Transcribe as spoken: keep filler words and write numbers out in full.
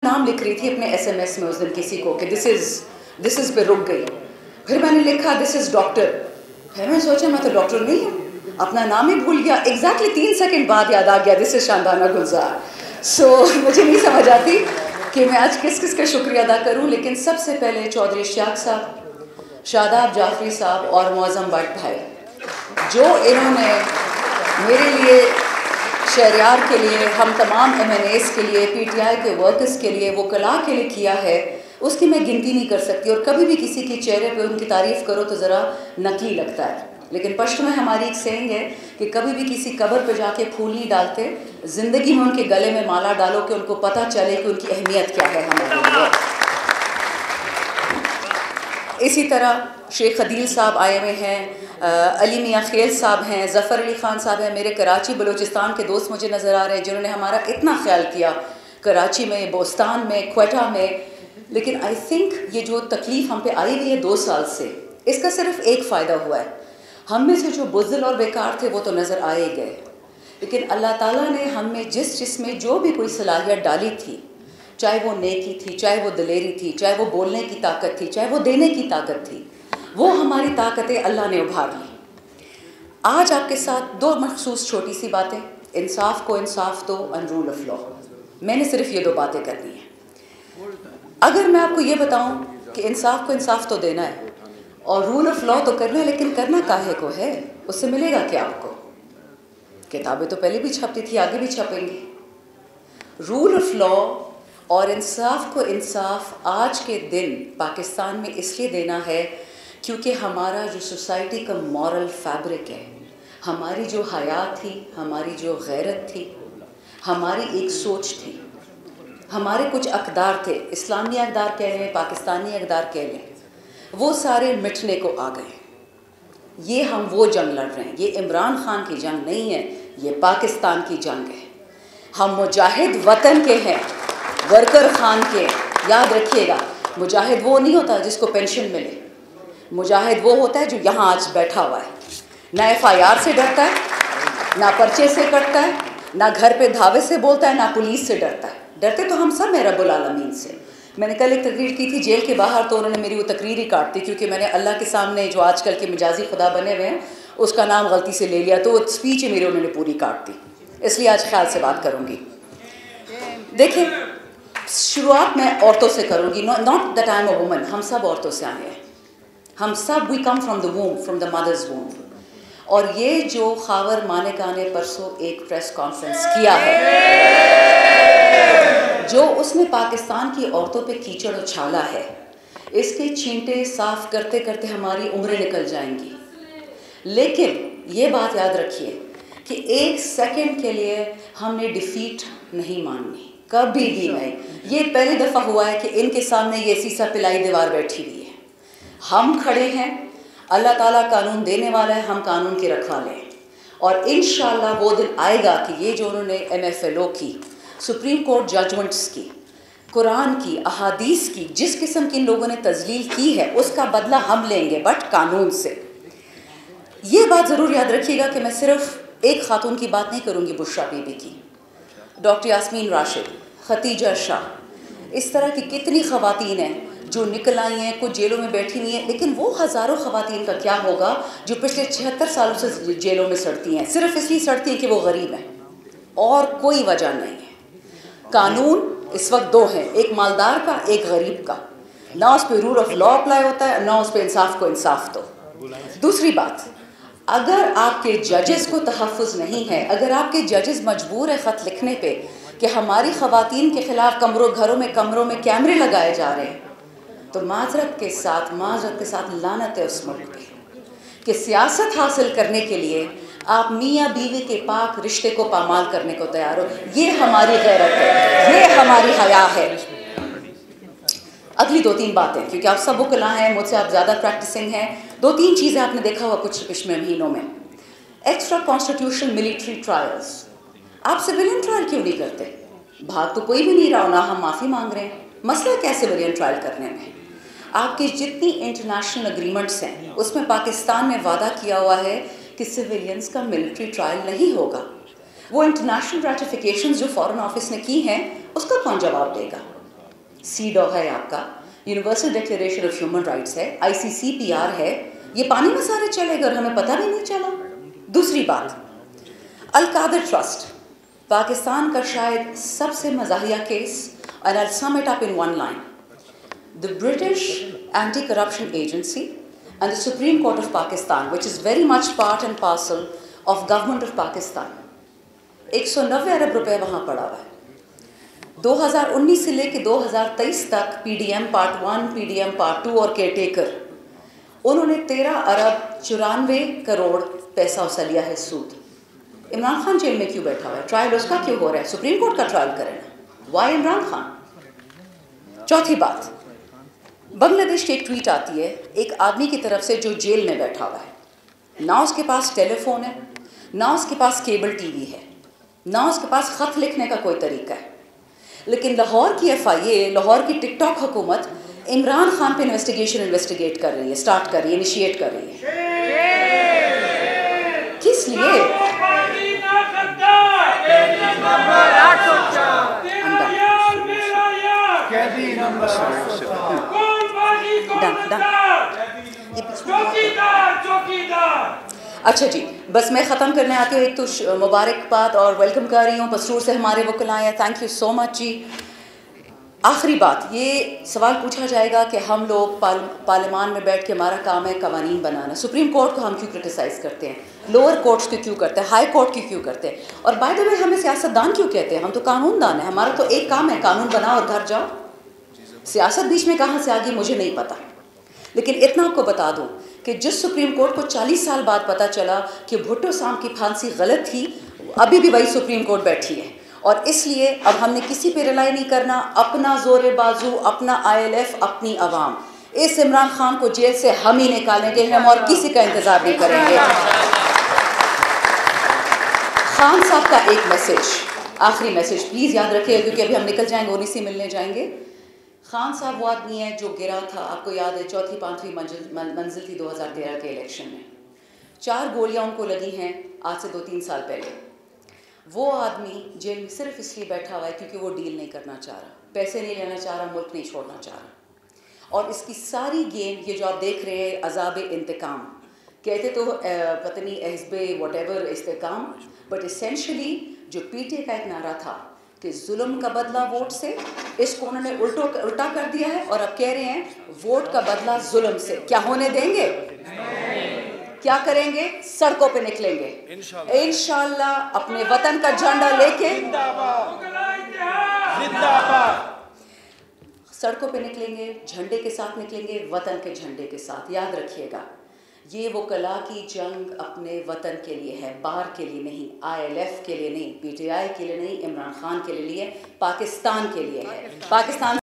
नाम लिख रही थी अपने एसएमएस में उस दिन किसी को कि दिस इज़ दिस इज़ पे रुक गई। फिर मैंने लिखा दिस इज़ डॉक्टर। फिर मैं सोचा मैं तो डॉक्टर नहीं हूँ, अपना नाम ही भूल गया। एग्जैक्टली तीन सेकंड बाद याद आ गया दिस इज़ शानदाना गुलजार। सो मुझे नहीं समझ आती कि मैं आज किस किस का शुक्रिया अदा करूँ, लेकिन सबसे पहले चौधरी इश्तियाक साहब, शादाब जाफरी साहब और मौज़म भट्ट भाई, जो इन्होंने मेरे लिए, शहरियार के लिए, हम तमाम एम एन एस के लिए, पी टी आई के वर्कर्स के लिए, वो कला के लिए किया है, उसकी मैं गिनती नहीं कर सकती। और कभी भी किसी के चेहरे पे उनकी तारीफ़ करो तो ज़रा नकली लगता है, लेकिन पश्त में हमारी एक सेइंग है कि कभी भी किसी कब्र पे जाके फूल नहीं डालते, ज़िंदगी में उनके गले में माला डालो कि उनको पता चले कि उनकी अहमियत क्या है हमारे लिए। इसी तरह शेख खदील साहब आए हुए हैं, अली मियाँ खेल साहब हैं, ज़फ़र अली ख़ान साहब हैं, मेरे कराची बलूचिस्तान के दोस्त मुझे नज़र आ रहे हैं जिन्होंने हमारा इतना ख्याल किया कराची में, बोस्तान में, क्वेटा में। लेकिन आई थिंक ये जो तकलीफ़ हम पे आई हुई है दो साल से, इसका सिर्फ एक फ़ायदा हुआ है। हम में से जो बुज़दिल और बेकार थे वो तो नज़र आ ही गए, लेकिन अल्लाह ताला ने हम में जिस जिसमें जो भी कोई सलाहियत डाली थी, चाहे वो नेकी थी, चाहे वो दिलेरी थी, चाहे वो बोलने की ताकत थी, चाहे वो देने की ताकत थी, वो हमारी ताकतें अल्लाह ने उभार ली। आज आपके साथ दो मखसूस छोटी सी बातें, इंसाफ को इंसाफ दो एंड रूल ऑफ लॉ। मैंने सिर्फ ये दो बातें करनी है। अगर मैं आपको ये बताऊं कि इंसाफ को इंसाफ तो देना है और रूल ऑफ लॉ तो करना है, लेकिन करना काहे को है, उससे मिलेगा क्या आपको? किताबें तो पहले भी छपती थी, आगे भी छपेंगी। रूल ऑफ लॉ और इंसाफ को इंसाफ आज के दिन पाकिस्तान में इसलिए देना है क्योंकि हमारा जो सोसाइटी का मॉरल फैब्रिक है, हमारी जो हया थी, हमारी जो गैरत थी, हमारी एक सोच थी, हमारे कुछ अक़दार थे, इस्लामी अक़दार कह लें, पाकिस्तानी अक़दार कह लें, वो सारे मिटने को आ गए। ये हम वो जंग लड़ रहे हैं, ये इमरान खान की जंग नहीं है, ये पाकिस्तान की जंग है। हम मुजाहिद वतन के हैं, वर्कर खान के। याद रखिएगा, मुजाहिद वो नहीं होता जिसको पेंशन मिले, मुजाहिद वो होता है जो यहाँ आज बैठा हुआ है, ना एफ आई आर से डरता है, ना पर्चे से कटता है, ना घर पे धावे से बोलता है, ना पुलिस से डरता है। डरते तो हम सब हैं रब्बुल आलमीन से। मैंने कल एक तकरीर की थी जेल के बाहर, तो उन्होंने मेरी वो तकरीर ही काट दी क्योंकि मैंने अल्लाह के सामने जो आजकल के मिजाजी खुदा बने हुए हैं उसका नाम गलती से ले लिया, तो वो स्पीच मेरी उन्होंने पूरी काट दी। इसलिए आज ख्याल से बात करूँगी। देखिए, शुरुआत मैं औरतों से करूँगी। Not that I am a woman, हम सब औरतों से आए हैं, हम सब we come from the womb, from the mother's womb. और ये जो खावर मानेका ने परसों एक प्रेस कॉन्फ्रेंस किया है, जो उसने पाकिस्तान की औरतों पे कीचड़ उछाला है, इसके छींटे साफ करते करते हमारी उम्रें निकल जाएंगी। लेकिन ये बात याद रखिए कि एक सेकंड के लिए हमने डिफीट नहीं माननी, कभी भी नहीं। ये पहली दफ़ा हुआ है कि इनके सामने ये सीसा पिलाई दीवार बैठी हुई है। हम खड़े हैं, अल्लाह ताला कानून देने वाला है, हम कानून के रखवाले हैं। और इंशाअल्लाह वो दिन आएगा कि ये जो उन्होंने एम एफ एल ओ की, सुप्रीम कोर्ट जजमेंट्स की, कुरान की, अहादीस की, जिस किस्म की इन लोगों ने तजलील की है, उसका बदला हम लेंगे, बट कानून से। ये बात ज़रूर याद रखिएगा कि मैं सिर्फ एक खातून की बात नहीं करूँगी, बुशरा बीबी की, डॉक्टर यास्मीन राशिद, खतीजा शाह, इस तरह की कितनी ख़वातीन हैं जो निकल आई हैं, कुछ जेलों में बैठी हुई हैं। लेकिन वो हज़ारों ख़वातीन का क्या होगा जो पिछले छिहत्तर सालों से जेलों में सड़ती हैं, सिर्फ इसलिए सड़ती हैं कि वो गरीब हैं, और कोई वजह नहीं है। कानून इस वक्त दो हैं, एक मालदार का, एक गरीब का। ना उस पर रूल ऑफ लॉ अप्लाई होता है, ना उस पर इंसाफ को इंसाफ दो। दूसरी बात, अगर आपके जजेस को तहफ़्फ़ुज़ नहीं है, अगर आपके जजेस मजबूर है ख़त लिखने पे कि हमारी ख़वातीन के ख़िलाफ़ कमरों घरों में कमरों में कैमरे लगाए जा रहे हैं, तो माजरत के साथ माजरत के साथ लानत है उस मुल्क पे कि सियासत हासिल करने के लिए आप मियाँ बीवी के पाक रिश्ते को पामाल करने को तैयार हो। ये हमारी गैरत है, ये हमारी हया है। अगली दो तीन बातें, क्योंकि आप सब वकला हैं, मुझसे आप ज़्यादा प्रैक्टिसिंग हैं, दो तीन चीज़ें आपने देखा हुआ कुछ पिछले महीनों में। एक्स्ट्रा कॉन्स्टिट्यूशनल मिलिट्री ट्रायल्स, आप सिविलियन ट्रायल क्यों नहीं करते? भाग तो कोई भी नहीं रहा, ना हम माफ़ी मांग रहे हैं, मसला क्या सिविलियन ट्रायल करने में? आपकी जितनी इंटरनेशनल एग्रीमेंट्स हैं उसमें पाकिस्तान ने वादा किया हुआ है कि सिविलियंस का मिलिट्री ट्रायल नहीं होगा। वो इंटरनेशनल रेटिफिकेशंस जो फॉरेन ऑफिस ने की हैं उसका कौन जवाब देगा? सीडॉ है आपका, universal declaration of human rights है, I C C P R है, ये पानी में सारे चले गए और हमें पता भी नहीं चला। दूसरी बात, अल कादर ट्रस्ट, पाकिस्तान का शायद सबसे मज़ाहिया case, and I'll sum it up in one line. The British Anti-Corruption Agency and the Supreme Court of Pakistan, which is very much part and parcel of government of Pakistan, एक सौ नब्बे अरब रुपए वहाँ पड़ा हुआ है। दो हज़ार उन्नीस से लेके दो हज़ार तेईस तक P D M part one, P D M part two और केयरटेकर, उन्होंने तेरह अरब चौरानवे करोड़ पैसा उसा लिया है सूद। इमरान खान जेल में क्यों बैठा हुआ है? ट्रायल उसका क्यों हो रहा है? सुप्रीम कोर्ट का ट्रायल करें ना। वाई इमरान खान? चौथी बात, बांग्लादेश की एक ट्वीट आती है एक आदमी की तरफ से जो जेल में बैठा हुआ है, ना उसके पास टेलीफोन है, ना उसके पास केबल टीवी है, ना उसके पास ख़त लिखने का कोई तरीका है, लेकिन लाहौर की एफ आई ए, लाहौर की टिकटॉक हुकूमत इमरान खान पे इन्वेस्टिगेशन इन्वेस्टिगेट कर रही है, स्टार्ट कर रही है, इनिशिएट कर रही है। किस लिए? अच्छा जी, बस मैं ख़त्म करने आती हूँ। एक तो मुबारकबाद और वेलकम कर रही हूँ, पसरूर से हमारे वकील आए हैं, थैंक यू सो मच जी। आखिरी बात, ये सवाल पूछा जाएगा कि हम लोग पाल, पार्लियामान में बैठ के हमारा काम है कवानीन बनाना, सुप्रीम कोर्ट को हम क्यों क्रिटिसाइज़ करते हैं, लोअर कोर्ट्स को क्यों करते हैं, हाई कोर्ट की क्यों करते हैं, और बाय द वे हमें सियासतदान क्यों कहते हैं? हम तो कानूनदान है, हमारा तो एक काम है कानून बनाओ और घर जाओ। सियासत बीच में कहाँ से आ गई मुझे नहीं पता, लेकिन इतना आपको बता दूं कि जिस सुप्रीम कोर्ट को चालीस साल बाद पता चला कि भुट्टो साहब की फांसी गलत थी, अभी भी वही सुप्रीम कोर्ट बैठी है। और इसलिए अब हमने किसी पे रिलाई नहीं करना, अपना जोर बाजू, अपना आई एल एफ, अपनी आवाम। इस इमरान खान को जेल से हम ही निकालेंगे, हम और किसी का इंतजार नहीं करेंगे। खान साहब का एक मैसेज, आखिरी मैसेज प्लीज़ याद रखिए, क्योंकि अभी हम निकल जाएंगे, उन्हीं से मिलने जाएंगे। खान साहब वो आदमी है जो गिरा था, आपको याद है, चौथी पांचवी मंजिल मंजिल थी दो हज़ार तेरह के इलेक्शन में, चार गोलियां उनको लगी हैं आज से दो तीन साल पहले। वो आदमी जेल में सिर्फ इसलिए बैठा हुआ है क्योंकि वो डील नहीं करना चाह रहा, पैसे नहीं लेना चाह रहा, मुल्क नहीं छोड़ना चाह रहा। और इसकी सारी गेम ये जो आप देख रहे हैं, अजाब इंतकाम कहते तो पता नहीं हिज़्ब whatever Istehkam, but essentially जो पी टी ए का एक नारा था कि जुल्म का बदला वोट से, इसको उन्होंने उल्टो उल्टा कर दिया है और अब कह रहे हैं वोट का बदला जुल्म से। क्या होने देंगे? क्या करेंगे? सड़कों पे निकलेंगे इंशाल्लाह, अपने वतन का झंडा लेके सड़कों पे निकलेंगे, झंडे के साथ निकलेंगे, वतन के झंडे के साथ। याद रखिएगा, ये वो कला की जंग अपने वतन के लिए है, बाहर के लिए नहीं, आई एल एफ के लिए नहीं, पी टी आई के लिए नहीं, इमरान खान के लिए, पाकिस्तान के लिए है। पाकिस्तान